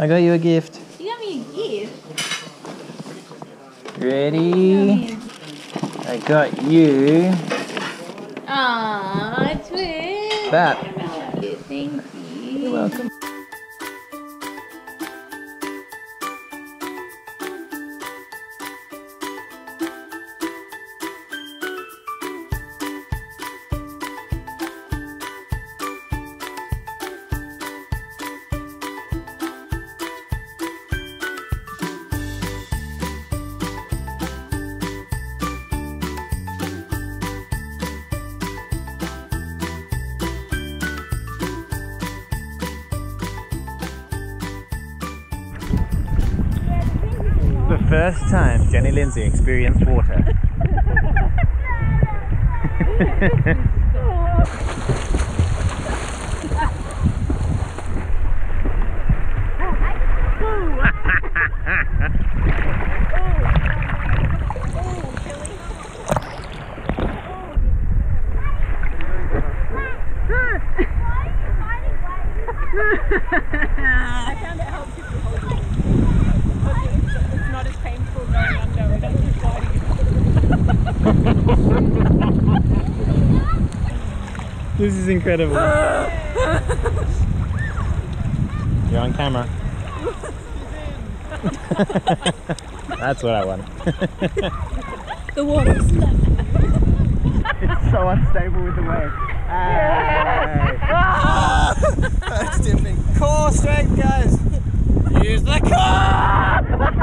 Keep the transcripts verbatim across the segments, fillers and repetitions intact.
I got you a gift. You got me a gift? Ready? I got you. Aww, twist. That. Thank you. You're welcome. The first time Jenny Lindsay experienced water. I found it helps if you hold it. It's not as painful going under. We don't keep sliding. This is incredible. You're on camera. That's what I want. The water's left. It's so unstable with the wave. Hey. That's dipping. Core strength, guys. Use the core.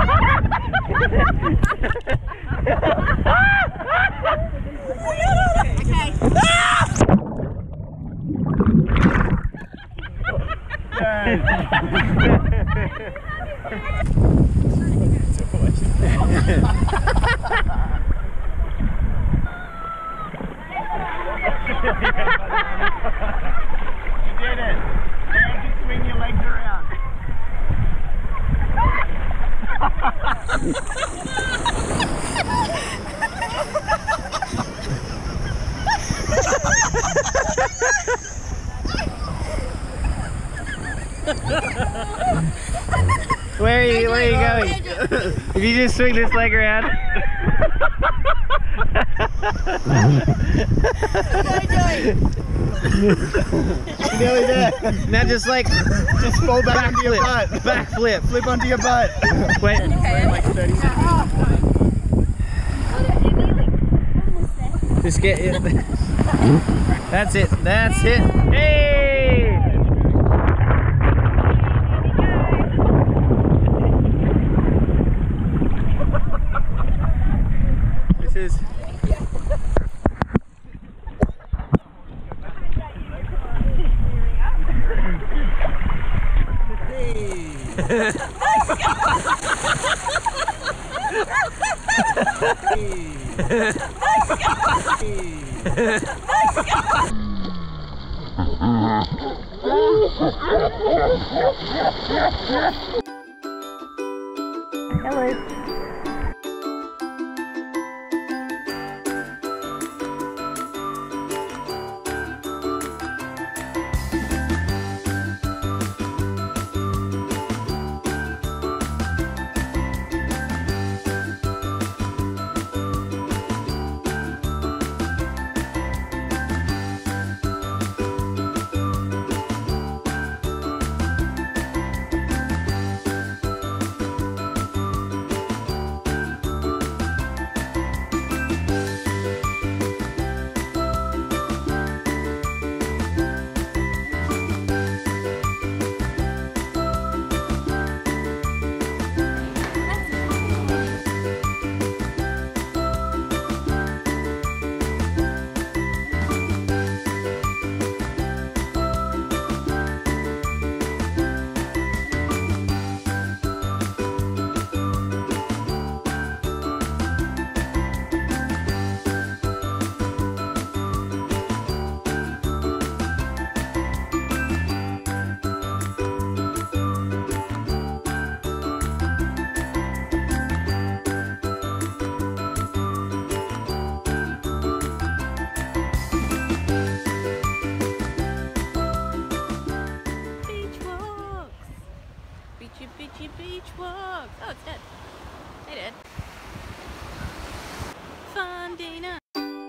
Okay. You did it. Now you can swing your legs around. Where are you, where are you going? If you just swing this leg around. Nearly there. Now just like, just fall back, back onto flip. Your butt. Backflip. Flip onto your butt. Wait. Okay. Like thirty seconds. Just get it. That's it. That's it. Hey! This is. Hello. Beachy, beachy, beach walk. Oh, it's dead. Hey, Dad. Fun Dana.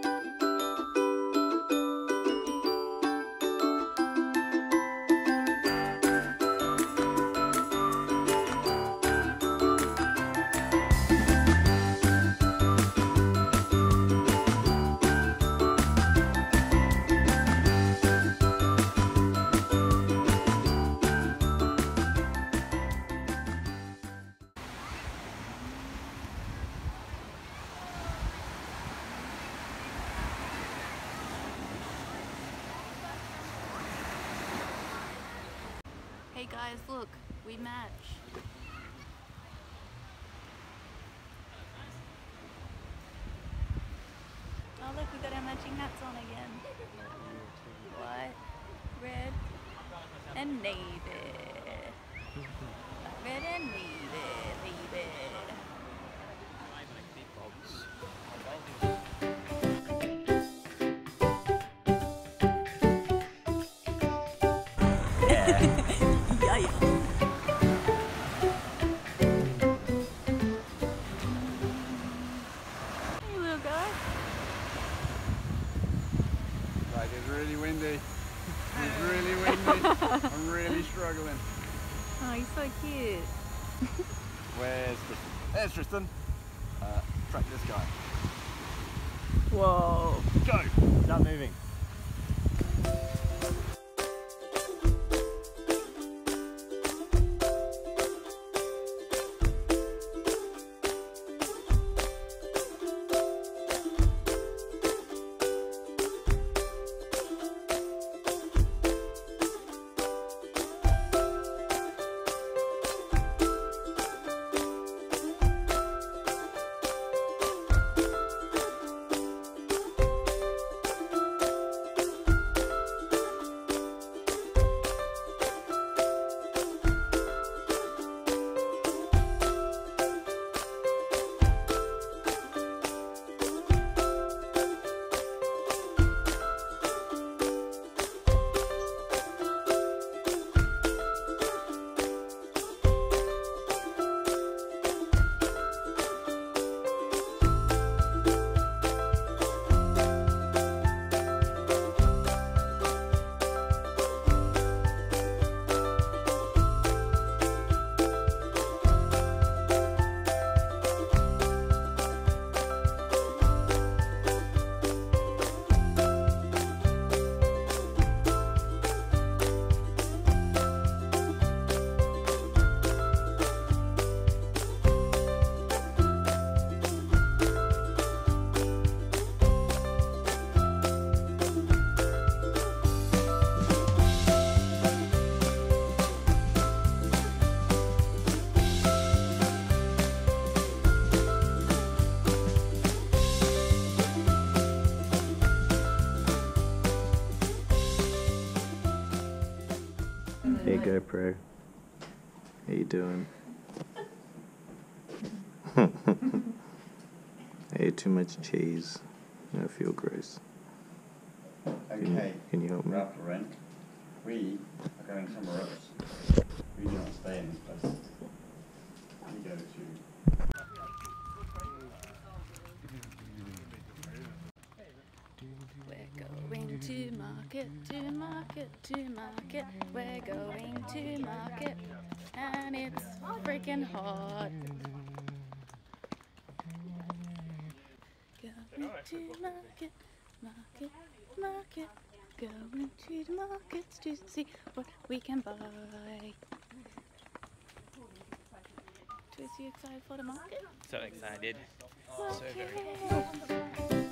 Hey guys, look, we match. Oh look, we got our matching hats on again. White, red, and navy. Red and navy, navy. Like, it's really windy. It's really windy. I'm really struggling. Oh, he's so cute. Where's Tristan? There's Tristan. Uh, track this guy. Whoa. Go! Stop moving. Hey GoPro, how you doing? I ate too much cheese. I feel gross. Okay. Can you, can you help me? Ralph Lauren, we are going somewhere else. We do not stay in this place. We go to... We're going to market, to market, to market. We're going to market, and it's freaking hot. Going to market, market, market. Going to the markets to see what we can buy. Is you excited for the market? So excited. Okay. So very